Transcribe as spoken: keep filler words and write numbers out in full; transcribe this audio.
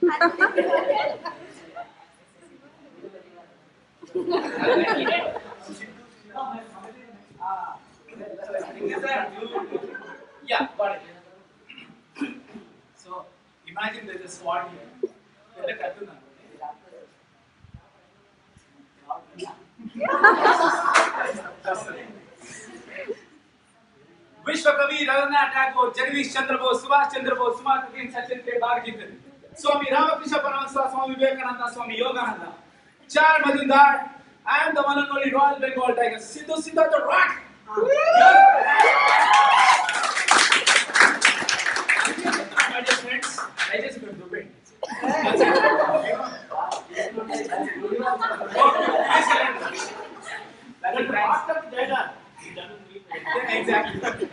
Yeah, got it. So imagine there's a sword here. There's a cartoon. विश्व कवि रवींद्रनाथ टैगोर, जगदीश चंद्र बोस, सुभाष चंद्र बोस, सुभाष सचिन के बाग गीत, स्वामी रामकृष्ण परमहंस, स्वामी विवेकानंद, स्वामी योगानंद, चार Majumdar, I am the one and only Royal Bengal Tiger, Sidhu Siddhartha Rock. My dear friends, I just got to bed. Exactly.